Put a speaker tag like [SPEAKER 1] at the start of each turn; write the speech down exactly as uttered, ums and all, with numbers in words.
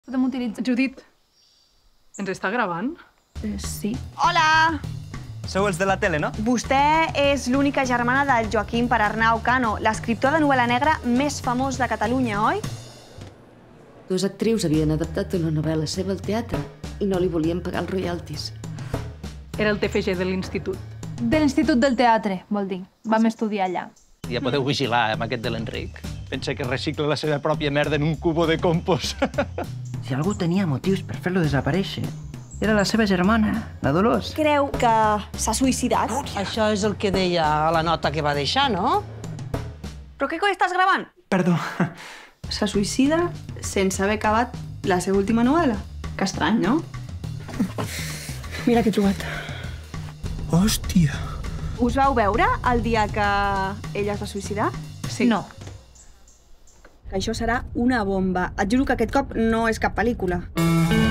[SPEAKER 1] Podem utilitzar...
[SPEAKER 2] Judit, ens està gravant?
[SPEAKER 1] Eh, sí.
[SPEAKER 3] Hola!
[SPEAKER 4] Sou els de la tele, no?
[SPEAKER 3] Vostè és l'única germana del Joaquim Perarnau Cano, l'escriptor de novel·la negra més famós de Catalunya, oi?
[SPEAKER 5] Dues actrius havien adaptat una novel·la seva al teatre i no li volien pagar els royalties.
[SPEAKER 2] Era el T F G de l'institut.
[SPEAKER 1] De l'Institut del Teatre, vol dir. Vam estudiar allà.
[SPEAKER 6] Ja podeu vigilar amb aquest de l'Enric. Pensa que recicla la seva pròpia merda en un cubo de compost.
[SPEAKER 7] Si algú tenia motius per fer-lo desaparèixer, era la seva germana, la Dolors.
[SPEAKER 3] Creu que s'ha suïcidat?
[SPEAKER 8] Això és el que deia a la nota que va deixar, no?
[SPEAKER 3] Però què coi estàs gravant?
[SPEAKER 7] Perdó.
[SPEAKER 9] Se suïcida sense haver acabat la seva última novel·la. Que estrany, no? Mira què he trobat.
[SPEAKER 7] Hòstia.
[SPEAKER 3] Us vau veure el dia que ella es va suïcidar?
[SPEAKER 9] Sí.
[SPEAKER 1] No.
[SPEAKER 9] Que això serà una bomba. Et juro que aquest cop no és cap pel·lícula.